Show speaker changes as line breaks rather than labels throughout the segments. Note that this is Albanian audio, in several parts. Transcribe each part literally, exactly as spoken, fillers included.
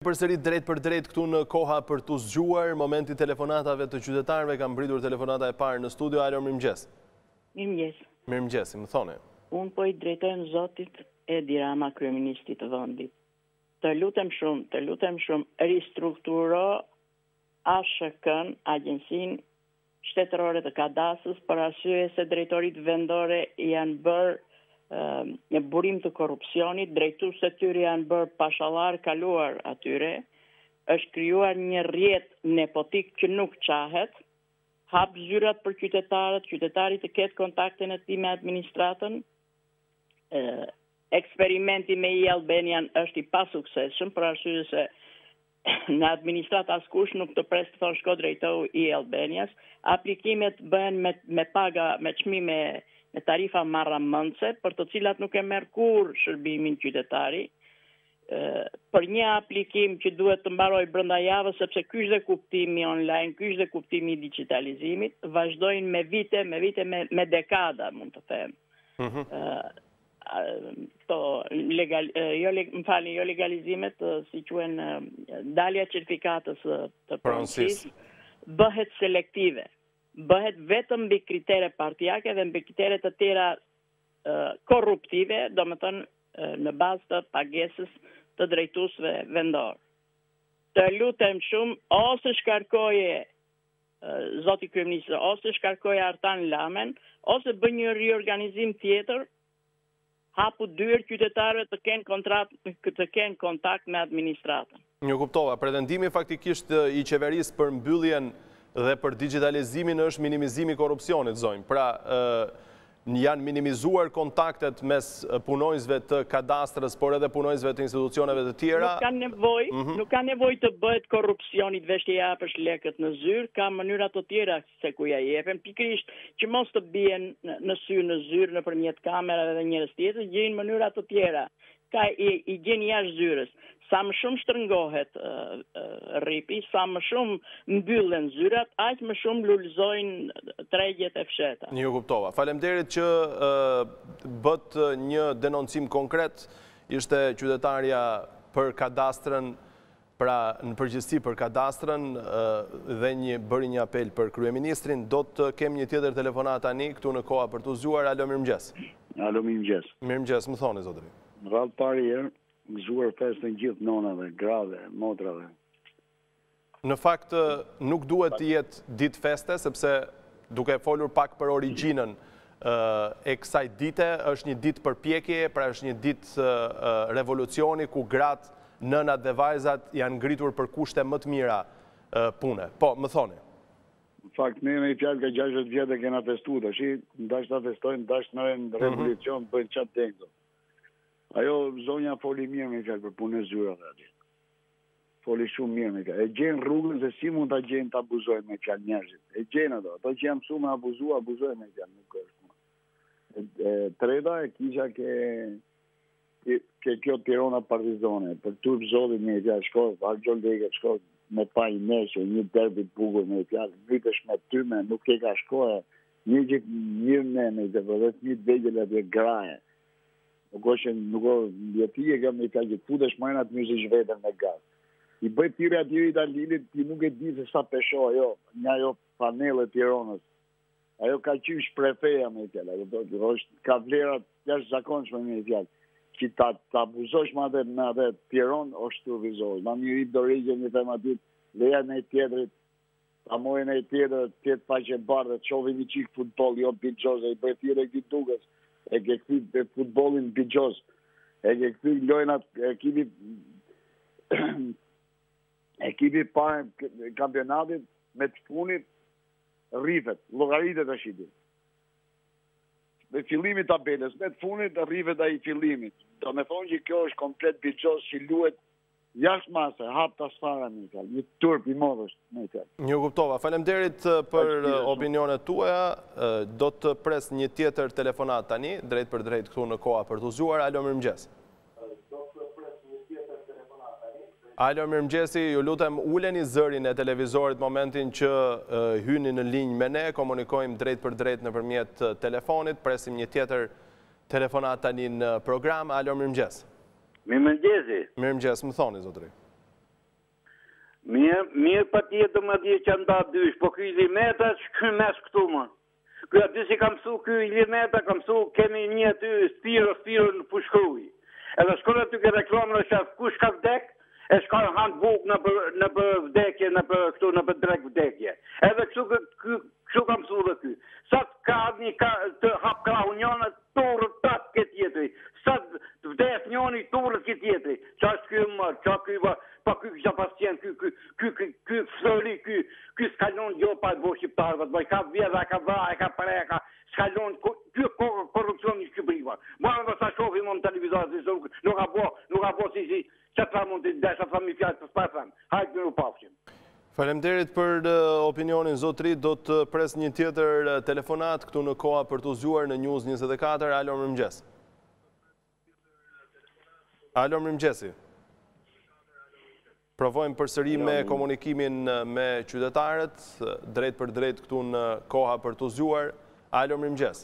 Përsërit drejt për drejt këtu në koha për të zgjuar, momenti telefonatave të qytetarëve, kam mbritur telefonata e parë në studio. Alo, mirëmëngjes.
Mirëmëngjes.
Mirëmëngjes, më thoni.
Unë po i drejtojmë zotit Edi Rama, kryeministit të vendit. Të lutem shumë, të lutem shumë, ristrukturo A S K-n, Agjencinë Shtetërore të Kadastrës, për arsye se drejtoritë vendore janë bërë një burim të korrupsionit, drejtuesit e tyre janë bërë pashallar kaluar atyre, është krijuar një rrjet nepotik që nuk qahet, hap zyrat për qytetarët, qytetarit të ketë kontaktin e tij me administratën. Eksperimenti me i Albanian është i pasuksesshëm, për arsye se në administratë askush nuk të pres të thonë shko drejtohu i Albanias. Aplikimet bëhen me, me paga, me çmime, me tarifa marramëndse, për të cilat nuk e merr kurrë shërbimin qytetari. E, për një aplikim që duhet të mbaroj brenda javës, sepse ky është dhe kuptimi online, ky është dhe kuptimi i digitalizimit, vazhdojnë me vite, me vite, me, me dekada, mund të them. Mm-hmm. e, to legal, jo, më falni, jo legalizimet, si quhen dalja e certifikatës të pronësisë, bëhet selektive. Bëhet vetëm mbi kritere partijake dhe mbi kritere të tjera uh, korruptive, do më thënë uh, në bazë të pagesës të drejtuesve vendor. Të lutem shumë, ose shkarkoje uh, zoti kryeminist, ose shkarkoje Artan Lamen, ose bë një riorganizim tjetër, hapu dyer qytetarëve të kenë kontrat, të kenë kontakt me administratën.
Një kuptova, pretendimi faktikisht i qeverisë për mbylljen dhe për digitalizimin është minimizimi i korrupsionit, zonjë. Pra, e, janë minimizuar kontaktet mes punojësve të kadastrës, por edhe punojësve të institucioneve të tjera.
Nuk ka nevojë, mm-hmm. nuk ka nevojë të bëhet korrupsionit veç të japësh lekët në zyrë, ka mënyra të tjera se ku ja jepen, pikërisht që mos të bien në sy në zyrë nëpërmjet kamerave dhe njerëz tjetër, gjejnë mënyra të tjera. Ka i, i gjen jashtë zyrës. Sa më shumë shtrëngohet uh, uh, rripi, sa më shumë mbyllen zyrat, aq më shumë lulëzojnë tregjet e fsheta.
Një kuptova. Faleminderit që uh, bët një denoncim konkret, ishte qytetarja për kadastrën, pra në përgjithësi për kadastrën uh, dhe një bëri një apel për kryeministrin. Do të kem një tjetër telefonat tani këtu në koha për të zgjuar. Alo, mirëmëngjes.
Alo, mirëmëngjes.
Mirëmëngjes, më thoni zotëri.
Në radhë parë herë, gëzuar festën në gjithë nonave, grave, motrave.
Në fakt, nuk duhet të jetë ditë feste, sepse duke folur pak për origjinën e kësaj dite, është një ditë përpjekje, pra është një ditë revolucioni, ku gratë, nënat dhe vajzat janë ngritur për kushte më të mira pune. Po, më thoni.
Në fakt, ne me i fjallë ka gjashtëdhjetë vjetë e kena festu, të shi, ndash të festojnë, ndash në revolucion, bëjnë qatë tengë. Ajo zonja foli mirë me fjallë për punë e zyrave atje. Foli shumë mirë me fjallë. E gjenë rrugën se si mund të gjenë të abuzojnë me fjallë njerëzit. E gjenë ato. Ato që jam su me abuzu, abuzojnë me fjallë. Nuk është. Treta e kisha ke, ke kjo Tirana partizone. Për turp zotit me fjallë shko, Argjol Deke shko me pa i neshe, një derbi bugur me fjallë. Vytesh me tyme, nuk ke ka shko. Një që mirë me me fjallë, një të vegjel atje graje. Nuk është, nuk është, jeti e kam një ka që futesh majnë atë mjëzë i zhvetën me gazë. I bëjt tire atyri Italilit, ti nuk e di se sa pesho ajo, një ajo panele Tiranës. Ajo ka qysh prefeja me tjela, ka vlerat jash zakonshme me tjela. Që ta, ta abuzosh ma dhe me atë Tiranë, është të vizosh. Ma një rip do regje një them atit, leja në i tjetërit, ta mojë në i tjetërit, tjetë faqe bardhe, qovi një qikë futbol, jo pijgjoze, i bëjt tire këti tukës. E ke këti futbolin pijgjoz, e ke këti lojnat, ekipi ekipi parë kampionatit me të funit rrifet, logaritet e shqipit. Me fillimit tabeles, me të funit rrifet e i fillimit. Do me thonë që kjo është komplet pijgjoz që luet jashtë mase, hap të asfara me tjallë, një turp i modës me tjallë.
Një kuptova. Falemderit për opinionet tuaja, do të pres një tjetër telefonat tani, drejt për drejt këtu në koha për të zgjuar. Alo, mirëmëngjes. Alo, mirëmëngjesi, ju lutem uleni zërin e televizorit momentin që hyni në linjë me ne, komunikojmë drejt për drejt nëpërmjet telefonit, presim një tjetër telefonat tani në program. Alo, mirëmëngjes.
Mirëmëngjesi.
Mirëmëngjes, më thoni, zotëri.
Mirë, mirë pa tjetër më dje që nda dysh, po ky Ilimeta që ky mes këtu më. Ky aty si kam su, ky Ilimeta kam su, kemi një aty Spiro, Spiro në Pushkruj. Edhe shkon aty ke reklamën e shef, kush ka vdek, e shkon hanë buk në për, në për vdekje, në për këtu, në për drek vdekje. Edhe kështu, kështu kam su dhe ky. Sa ka një ka, të hap krahu njënë, turët tatë këtë jetëri. Sa të vdes njëni, turët këtë jetëri. Qa është ky mërë, qa ky va... Pa ky kisha pacient, ky ky ky ky ky fëri, ky ky skalon jo pa bo shqiptarëve, do i ka vjedha, ka vra, e ka preka, skalon ky korrupsioni i Shqipërisë. Morën do sa shohim në televizor, nuk ka bo, nuk ka bo si si çfarë mund të desha fami fjalë të spasam. Hajde miru pafshim.
Faleminderit për opinionin zotri, do të pres një tjetër telefonat këtu në koha për të zgjuar në News njëzet e katër. Alo, mirëmëngjes. Alo, mirëmëngjesi. Provojmë përsëri me komunikimin me qytetarët, drejt për drejt këtu në koha për të zgjuar. Alo, mirëmëngjes.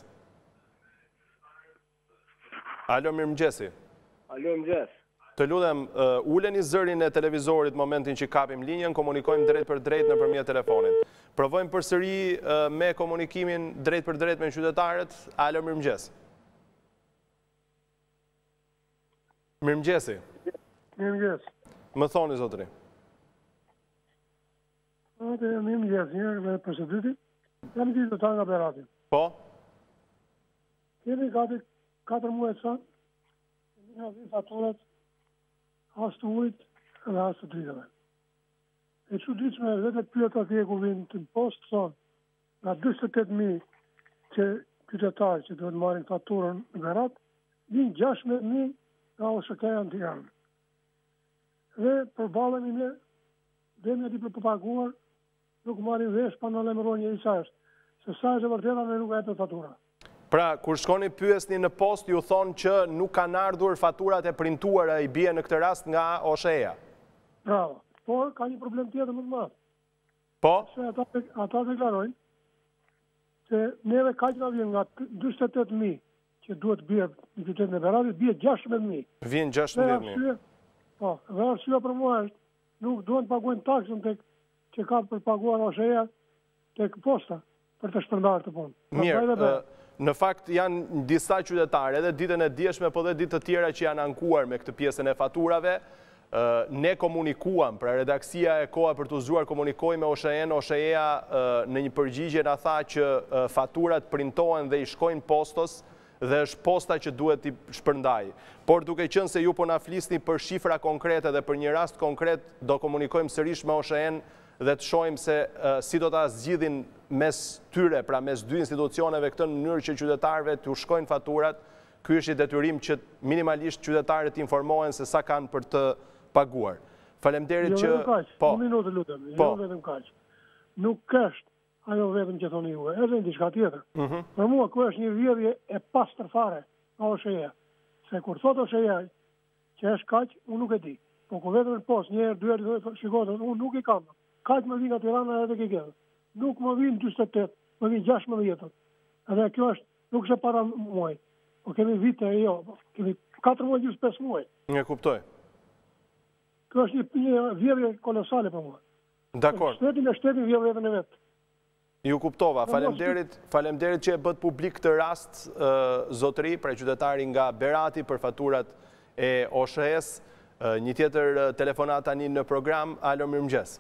Alo, mirëmëngjesi.
Alo, mirëmëngjes.
Të lutem, uleni zërin e televizorit momentin që kapim linjën, komunikojmë drejt për drejt nëpërmjet telefonit. Provojmë përsëri me komunikimin drejt për drejt me qytetarët. Alo, mirëmëngjes. Mirëmëngjesi.
Mirëmëngjes.
Më thoni, zotëri.
Ate, mirë më gjesë njërë me përshëndyti. Jam gjithë të ta nga Berati.
Po?
Kemi gati katër muaj të sanë, nga zi faturat, as të ujt dhe as të dritëve. E që ditë me vetë pyet atje ku vinë të në postë, thonë, nga njëzet e tetë mijë që qytetarë që duhet marrin faturën në Berat, vinë gjashtëdhjetë mijë nga O S K-ja në Tiranë. Dhe përbalemi me dhe me ti për përpaguar, nuk marrin vesh pa në lemëron një isa është, se sa është e vërteta me nuk e për fatura.
Pra, kur shkoni pyesni në post, ju thonë që nuk kanë ardhur faturat e printuara i bie në këtë rast nga O S H-ja.
Bravo, por ka një problem tjetër më të madh.
Po?
Se ata, ata deklarojnë se neve kaq nga vjen nga njëzet e tetë mijë që duhet bie në qytetin e Beratit, bie gjashtëdhjetë mijë.
Vjen gjashtëdhjetë mijë.
Po, dhe arsyeja për mua është, nuk duhen të paguajnë taksën tek që ka për paguar O S H-ja tek posta për të shpërndarë të punë.
Mirë, në fakt janë disa qytetarë, edhe ditën e djeshme, po dhe ditë të tjera që janë ankuar me këtë pjesën e faturave. Ne komunikuam, pra redaksia e Koha për të zgjuar komunikoi me O S H-n, O S H-ja në një përgjigje na tha që faturat printohen dhe i shkojnë postos, dhe është posta që duhet t'i shpërndaj. Por duke qenë se ju po na flisni për shifra konkrete dhe për një rast konkret, do komunikojmë sërish me O S H-n dhe të shojmë se si do ta zgjidhin mes tyre, pra mes dy institucioneve këtë në mënyrë që qytetarëve t'u shkojnë faturat. Ky është i detyrim që minimalisht qytetarët informohen se sa kanë për të paguar. Faleminderit që...
Po, një minutë lutem, jo vetëm kaq. Nuk është ajo vetëm që thoni ju, edhe në diçka tjetër. Për mua, kjo është një vjedhje e pastër fare nga O S H-ja. Se kur thot O S H-ja që është kaq, unë nuk e di. Po ku vetëm në post, një herë, dy herë, shikohet, unë nuk i kam. Kaq më vinë nga Tirana edhe ke gjithë. Nuk më vinë njëzet e tetë, më vinë gjashtëdhjetë. Edhe kjo është, nuk është para muaj. Po kemi vite e jo, kemi katër muaj gjysmë pesë muaj.
Një kuptoj.
Kjo është një vjedhje kolosale për mua.
Dakor.
Shtetin e shtetin vjedhje vetën e vetë.
Ju kuptova, falemderit që e bët publik këtë rast zotëri, prej qytetari nga Berati për faturat e O S H-s. Një tjetër telefonat tani në program. Alo, mirëmëngjes.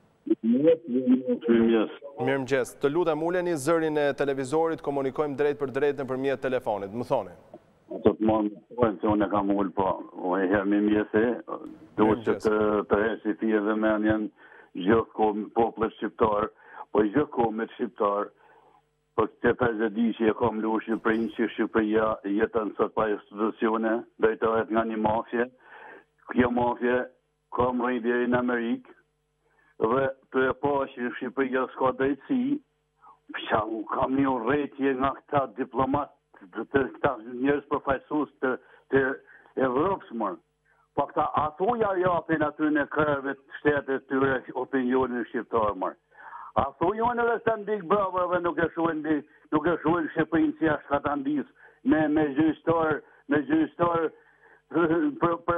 Mirëmëngjes.
Mirëmëngjes. Të lutem uleni zërin e televizorit, komunikojmë drejt për drejt nëpërmjet telefonit. Më thoni.
Do të mund të thonë se unë kam ul, po o e herë mirëmëngjesi, duhet që të të hesi fije dhe menjen gjithë kohë popullit shqiptar. Po i gjithë kohë me Shqiptar, po të pesëdhjetë di që e kam lu Shqipërinë, që Shqipëria jetën sot pa institucione, drejtohet nga një mafje. Kjo mafje ka mrejt deri në Amerikë, dhe të e pa që Shqipëria s'ka drejtësi, pësha u kam një urrëtie nga këta diplomat, të këta njerëz përfaqësues të, të Evropës mërë. Po këta ato ja japin aty në kërëve të shtetet tyre opinionin shqiptar mërë. A thujone dhe të ndik bravërve nuk e shuën nuk e shuën Shqipërinë si ashtë ka të ndisë me, me gjystor, me gjystor për, për vat,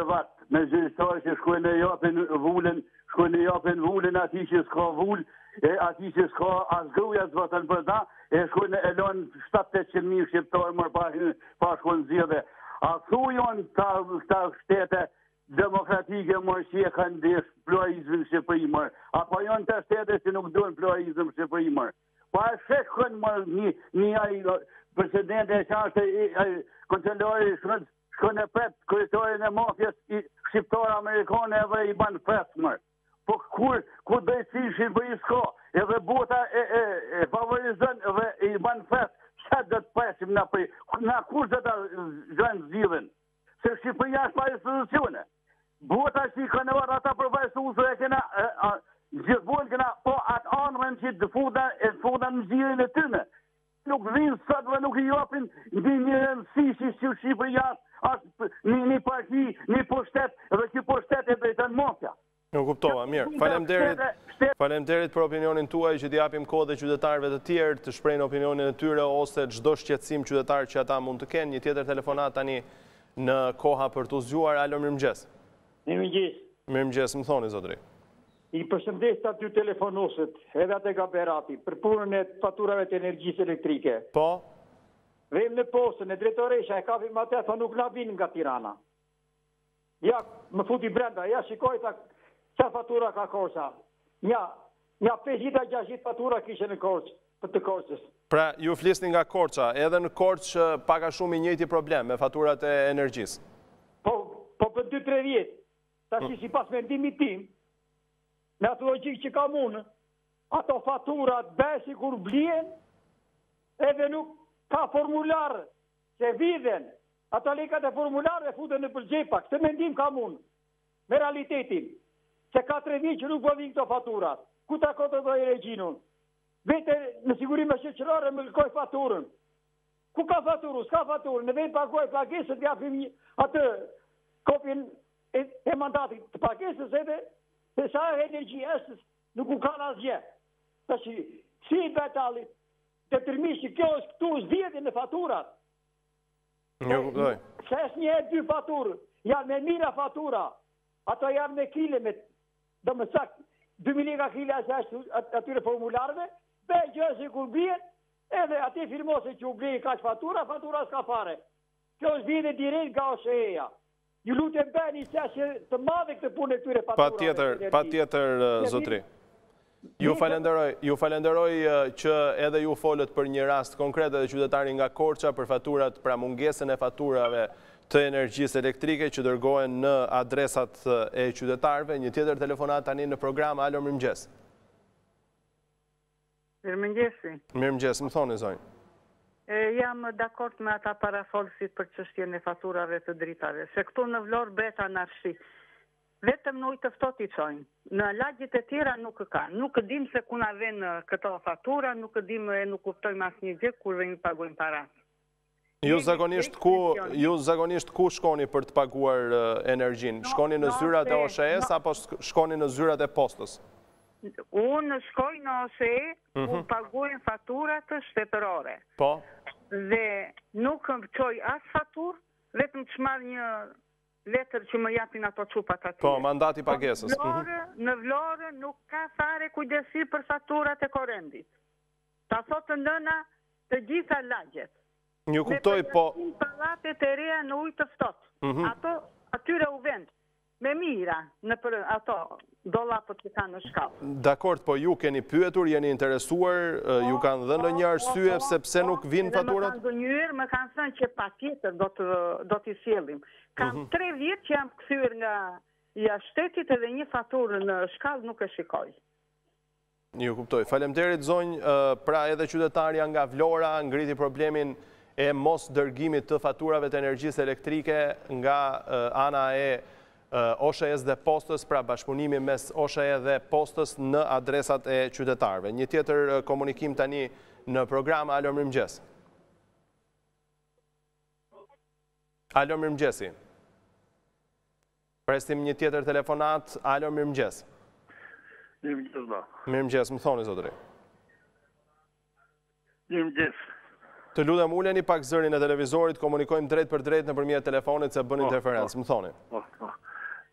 me zyrtarë që shkojnë e japin vullën, shkojnë e japin vullën ati që s'ka vullë, e ati që s'ka asgëuja zvatën për ta, e shkojnë e lonë shtatë të mijë shqiptarë mërë pa, pa shkojnë zjedhe. A thujon këta shtete demokratike mërë që e kanë desh pluralizmin Shqipëri mërë, apo janë të shtete që nuk duhen pluralizm Shqipëri mërë. Pa e shekën mërë një, një aj presidente e qashtë kancelari shkën e pet kryetorin e mafjes shqiptarë amerikane edhe i banë fesë mërë. Po kur, kur drejtësi Shqipëri s'ka, edhe bota e, e, e favorizën edhe i banë fesë, që dhe të presim në për, në kur dhe të zhënë zhidhen, se Shqipëria është pa institucione. Bota që i kanë varë ata përvajstu se e kena, gjithmonë kena, po atë anërën që të fuda, e fuda në zhjën e tyne. Nuk vinë sëtë dhe nuk i jopin një një rëndësi që që Shqipëria është një, një parti, një pushtet, dhe që pushtet e drejtën mafja.
Nuk kuptova, mirë. Faleminderit, faleminderit për opinionin tuaj që t'i japim kohë dhe qytetarëve të tjerë të shprejnë opinionin e tyre ose çdo shqetësim qytetar që ata mund të kenë. Një tjetër telefonat tani në koha për t'u zgjuar. Alo, mirëmëngjes.
Mirëmëngjes.
Mirëmëngjes, më thoni zotri.
I përshëndes të aty telefonusit, edhe atë Gaberati, për punën e faturave të energjisë elektrike.
Po?
Vem në postën e drejtoresha e kapim atë, tha nuk na vinë nga Tirana. Ja, më futi brenda, ja shikoj ta sa fatura ka Korça. Ja, ja pesëqind e gjashtëqind fatura kishe në Korçë, për të Korçës.
Pra, ju flisni nga Korça, edhe në Korçë paka shumë i njëjti problem me faturat e energjisë.
Po, po për dy tre vjetë, ta që si pas mendimit tim, me atë logjikë që kam unë, ato faturat besi kur blien, edhe nuk ka formularë, se vidhen, ato lekat e formularë e futen në përgjepa, këtë mendim kam unë, me realitetin, se ka tre vjetë që nuk po vinë këto faturat, ku ta kote dojë regjinun, vete në sigurime shqeqërare me lëkoj faturën, ku ka faturë, s'ka faturën, në vejtë pagoj pagesët, japim atë kopjen e, e mandatit të pagesës edhe, se sa e energji esës nuk u kanë asgje. Të që si i betalit, të tërmish që kjo është këtu zbjedi në faturat.
Një kuptoj.
Se është një e dy faturë, janë me mira fatura, ato janë me kile, me, do më sakë, dy milion kile asë është atyre formularve, be gjësë i kur bjen, edhe ati firmose që u blejë ka që fatura, fatura s'ka fare. Kjo është bjede direkt nga O S H E-ja. Ju lutem bëni që të madhe këtë punë e këtyre faturave.
Pa tjetër, pa tjetër, zotri. Ju falenderoj, ju falenderoj që edhe ju folët për një rast konkret edhe qytetari nga Korça për faturat, pra mungesën e faturave të energjisë elektrike që dërgohen në adresat e qytetarve. Një tjetër telefonat tani në program. Alo, mirëmëngjes.
Mirëmëngjesi.
Mirëmëngjes, më thoni zonjë.
Jam dakord me ata parafolësit për çështjen e faturave të dritave, se këtu në Vlorë bëhet anarshi. Vetëm në ujë të ftohtë i çojnë. Në lagjet e tjera nuk ka. Nuk dim se ku na vjen këto fatura, nuk dim e nuk kuptojmë asnjë gjë kur vemi pagojmë para.
Ju zakonisht ku, ju zakonisht ku shkoni për të paguar energjinë? Shkoni në zyrat e O S H E-s apo shkoni në zyrat e postës?
Unë shkoj në O S H E, unë paguajnë faturat të shtetërore.
Po?
Dhe nuk më qoj as fatur, vetëm që marrë një letër që më japin ato qupat atje.
Po, mandati pagesës.
Në Vlorë nuk ka fare kujdesi për faturat e korrendit. Ta thotë nëna të gjitha lagjet.
Një kuptoj, po...
Me pallatet e reja në ujë të ftohtë. Ato atyre u vend. Me mira në për ato dollapët që kanë në shkallë.
Dakord, po ju keni pyetur, jeni interesuar, ju kanë dhënë ndonjë arsye sepse nuk vinë faturat?
Më kanë dhënë, më kanë thënë që patjetër do të do t'i sjellim. Kam tre vjet që jam kthyer nga jashtëtit edhe një faturë në shkallë nuk e shikoj.
Ju kuptoj. Faleminderit zonjë, pra edhe qytetarja nga Vlora ngriti problemin e mos dërgimit të faturave të energjisë elektrike nga ana e O S H E-s dhe postës, pra bashkëpunimi mes O S H E dhe postës në adresat e qytetarve. Një tjetër komunikim tani në program. Alo, mirëmëngjes. Alo, mirëmëngjesi. Prestim një tjetër telefonat. Alo, mirëmëngjes.
Mirëmëngjes, ba.
Mirëmëngjes, më thoni, zotëri.
Mirëmëngjes.
Të lutem uleni pak zërin e televizorit, komunikojmë drejt për drejt nëpërmjet telefonit se bën interferencë. Më thoni.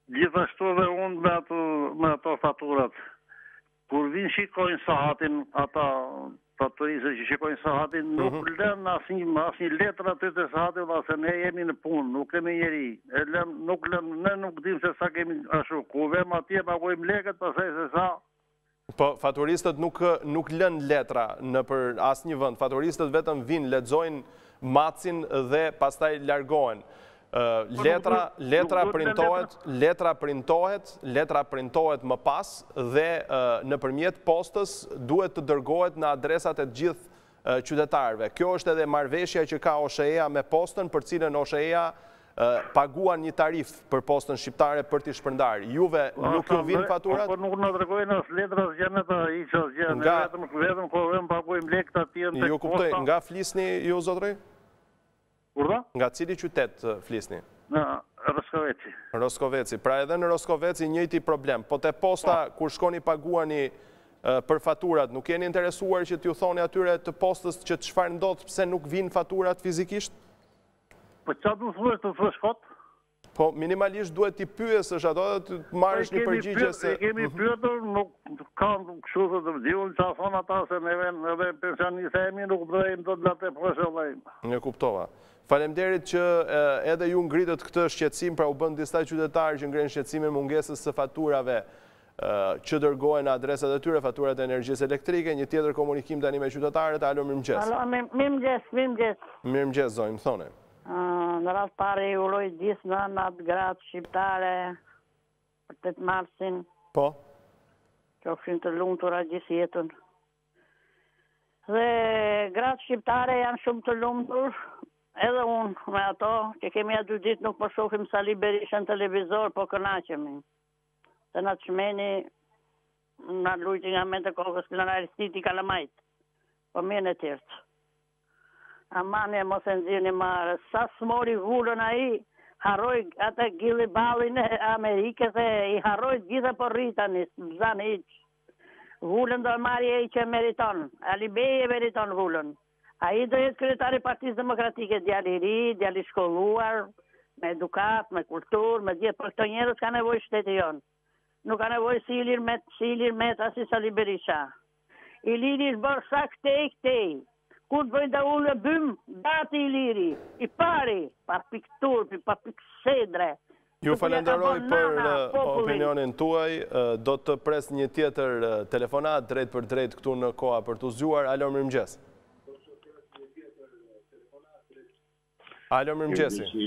Gjithashtu dhe unë me ato, me ato faturat. Kur vinë shikojnë sahatin, ata faturisë që shikojnë sahatin, nuk mm -hmm. lënë asnjë asnjë letër aty të sahatit, dhe se ne jemi në punë, nuk kemi njeri. E lëm, nuk lëm, ne nuk dim se sa kemi ashtu. Ku vem atje, pagojmë lekët, pastaj se sa.
Po, faturistët nuk, nuk lën letra në për asnjë vend. Faturistët vetëm vinë, lexojnë macin dhe pastaj largohen. Uh, letra, letra printohet, letra printohet, letra printohet më pas dhe uh, nëpërmjet postës duhet të dërgohet në adresat e gjithë uh, qytetarëve. Kjo është edhe marrëveshja që ka O S H E-a me postën, për cilën O S H E-a uh, paguan një tarif për postën shqiptare për t'i shpërndarë. Juve nuk ju vinë faturat?
Po nuk na dërgojnë as letra as gjë, ata hiç as gjë, ne vetëm vetëm kur vëm pagojmë lekët atje tek posta.
Ju kuptoj, nga flisni ju zotëri?
Urda?
Nga cili qytet flisni?
Në Roskoveci.
Roskoveci. Pra edhe në Roskoveci njëjti problem. Po te posta, pa. Kur shkoni paguani uh, për faturat, nuk jeni interesuar që t'ju thoni atyre të postës që çfarë ndodh pse nuk vinë faturat fizikisht?
Po çfarë do të thosh të thosh kot?
Po minimalisht duhet t'i pyesësh ato dhe të marrësh një përgjigje se...
E kemi pyetur, nuk kanë kështu të të vdiun, që a thonë ata se neve edhe pensionistë e mi nuk bëjmë do të late profesionalajmë.
Një kuptova. Faleminderit që edhe ju ngritët këtë shqetësim, pra u bën disa qytetarë që ngrenë shqetësimin mungesës së faturave që dërgohen në adresat e tyre, faturat e energjisë elektrike, një tjetër komunikim tani me qytetarët. Alo, mirëmëngjes.
Alo, mirëmëngjes, mirëmëngjes.
Mirëmëngjes, zonë, më thone.
Në rast pare i uroj gjithë në natë gratë shqiptare për të të marsin.
Po?
Që ofshin të lumë të ra gjithë jetën. Dhe gratë shqiptare janë shumë të lumë tërë, edhe unë me ato, që kemi a dy ditë nuk po shohim Sali Berishën televizor, po kënaqemi. Se në të shmeni, në lujtë nga me të kokës këllën Aristiti Kalamajt, po mirë në tjertë. Amani e mos e nëzirë marë, sa s'mori vullën a i, harroj atë gili balin e Amerikës e i harroj gjithë për rritani, s'bëzan iqë. Vullën do marri e i që meriton, Alibej e meriton vullën. A i do jetë kryetari Partisë Demokratike, djali ri, djali shkolluar, me edukat, me kultur, me gjithë, për këto njerës ka nevoj shteti jonë. Nuk ka nevoj si ilir met, si ilir met, asi Sali Berisha. I liri bërë sa këtej, këtej. Kur të bëjnë da ullë e bëmë, dati i liri, i pari, pa piktur, pa piksedre.
Ju falenderoj për opinionin tuaj, do të pres një tjetër telefonat, drejt për drejt këtu në koha për të zgjuar. Alo, mirëmëngjes. Alo, mirëmëngjesi.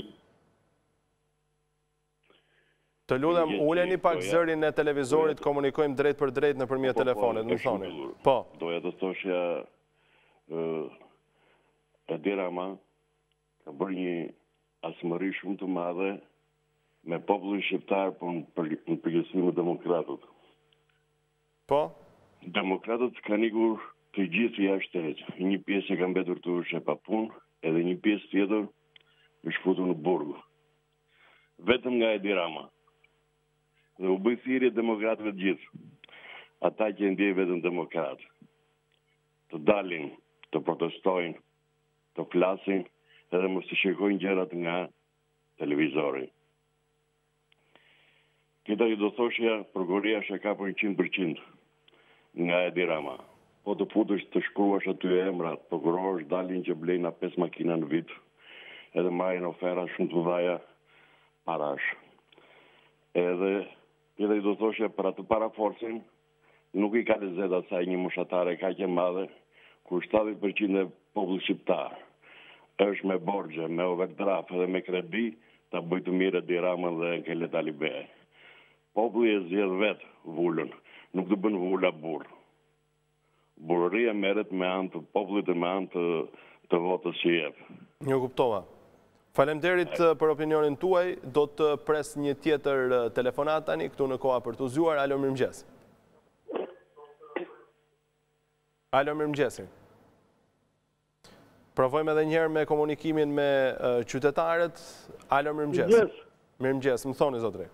Të lutem, uleni pak zërin e televizorit, komunikojmë drejt për drejt në përmjet telefonit, më thoni. Po.
Doja të thoshja Edi Rama ka bërë një asmëri shumë të madhe me popullin shqiptar për në përgjithësi me demokratët.
Po?
Demokratët kanë ikur të gjithë jashtë shtetit. Një pjesë e ka mbetur të është e pa punë, edhe një pjesë tjetër është futur në burg. Vetëm nga Edi Rama. Dhe u bëj thirrje demokratëve të gjithë. Ata që ndjej vetëm demokratë. Të dalin, të protestojnë, të flasin, edhe mos të shikojnë gjërat nga televizori. Këta ju do thoshja, prokuroria është e ka për njëqind përqind nga Edi Rama. Po të futesh të shkruash aty emrat, prokurorësh dalin që blejnë a pesë makina në vit, edhe marrin ofera shumë të dhaja parash. Edhe këta ju do thoshja për atë paraforcin, nuk i ka lezet asaj një moshatare kaq e madhe, kur shtatëdhjetë përqind e popullit shqiptar është me borxhe, me overdraft dhe me kredi, ta bëjë të mirë Edi Ramën dhe Kelet Alibej. Populli e zgjedh vetë vullën, nuk të bën vulla burr. Burëria merret me anë të popullit dhe me anë të, të votës që jep.
Një kuptova. Faleminderit për opinionin tuaj, do të pres një tjetër telefonat tani këtu në koha për të zgjuar. Alo, mirëmëngjes. Alo, mirëmëngjesi. Provojmë edhe njëherë me komunikimin me qytetarët. Alo, mirëmëngjes. Mirëmëngjes, më thoni zotri.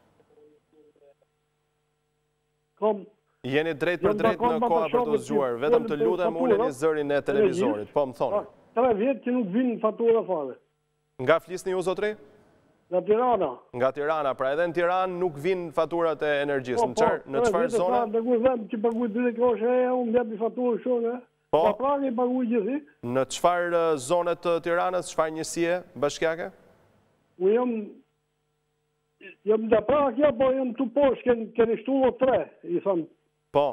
Jeni drejt për drejt në koha për të zgjuar, vetëm të lutem uleni zërin e televizorit. Po, më thoni.
tre vjetë që nuk vinë fatura fare.
Nga flisni ju, zotri?
Nga Tirana.
Nga Tirana, pra edhe në Tiranë nuk vinë faturat e energjisë. Në çfarë zone?
Në kur vend që paguaj direkt ose unë mbet faturë shumë.
Po.
Pa prani paguaj gjithë.
Në çfarë zone të Tiranës, çfarë njësie bashkiake?
Unë jam jam nga Prakja, po jam tu poshtë, keni shtullë tre, i thëmë.
Po.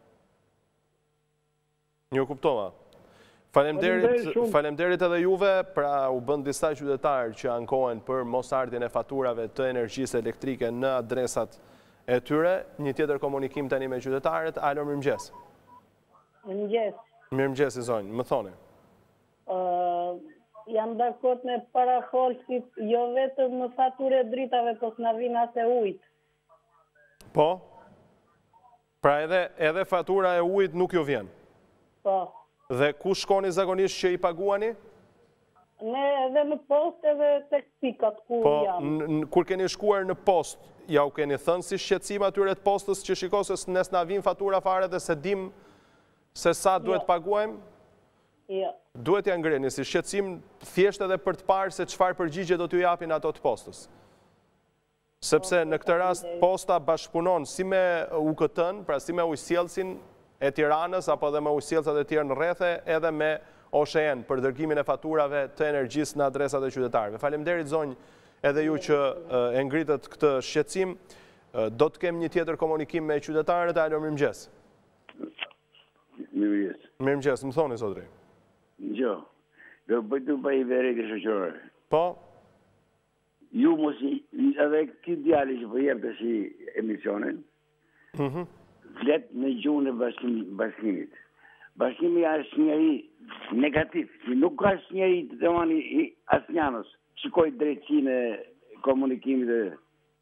Një kuptova. Falemderit, falemderit edhe juve, pra u bënd disa qytetarë që ankohen për mos ardhjen e faturave të energjisë elektrike në adresat e tyre. Një tjetër komunikim tani me qytetarët. Alo, mirëmëngjes.
Mirëmëngjes.
Mirëmëngjes i zonjë, më thoni.
Uh, jam dakord me parafolësit, jo vetëm në faturë e dritave, po s'na vinë as e ujit.
Po? Pra edhe, edhe fatura e ujit nuk ju vjen?
Po.
Dhe ku shkoni zakonisht që i paguani?
Ne edhe në post edhe tek pikat ku jam.
Po, kur keni shkuar në post, ja u keni thënë si shqetësim atyre të postës që shikosës nes na vin fatura fare dhe se dim se sa duhet paguajmë?
Jo.
Duhet ja ngreni si shqetësim thjesht edhe për të parë se çfarë përgjigje do t'ju japin ato të postës. Sepse në këtë rast posta bashkëpunon si me U K T-n, pra si me ujësjellësin e Tiranës, apo dhe me ujësjellësat e tjerë në rrethe, edhe me O S H E N për dërgimin e faturave të energjisë në adresat e qytetarëve. Faleminderit zonjë edhe ju që e ngritët këtë shqetësim. Do të kem një tjetër komunikim me qytetarët. Alo, mirëmëngjes.
Mirëmëngjes.
Mirëmëngjes, më thoni sotri.
Jo, do bëjtu pa i vere ke shoqërore.
Po?
Ju mos i, edhe këtë djali që po jep të si emisionin, flet me gjuhën e bashkimit. Bashkimi është njëri negativ, që nuk ka është njëri të të mani asë njanës, shikoj drejtësinë e komunikimit e...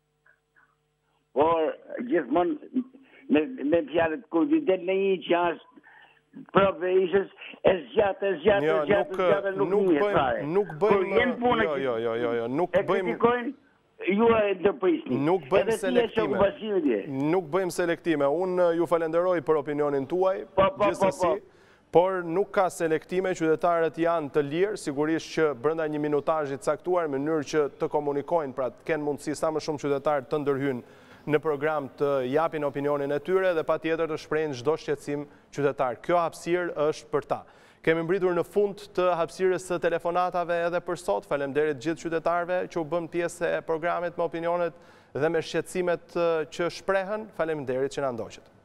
Por, gjithmonë, me fjallet, kur videt në një që është prove ishës, e zjatë, e zjatë, e zjatë, e zjatë, nuk një fare.
Nuk bëjmë, jo, jo, jo, jo, nuk bëjmë...
Ju e ndërprisni.
Nuk bëjmë selektime. Nuk bëjmë selektime. Unë ju falenderoj për opinionin tuaj, gjithsesi, por nuk ka selektime, qytetarët janë të lirë, sigurisht që brenda një minutazhi të caktuar, në mënyrë që të komunikojnë, pra të kenë mundësi sa më shumë qytetarë të ndërhyjnë në program të japin opinionin e tyre dhe patjetër të shprehin çdo shqetësim qytetar. Kjo hapësirë është për ta. Kemi mbritur në fund të hapësirës së telefonatave edhe për sot. Faleminderit gjithë qytetarëve që u bën pjesë e programit me opinionet dhe me shqetësimet që shprehen. Faleminderit që na ndoqët.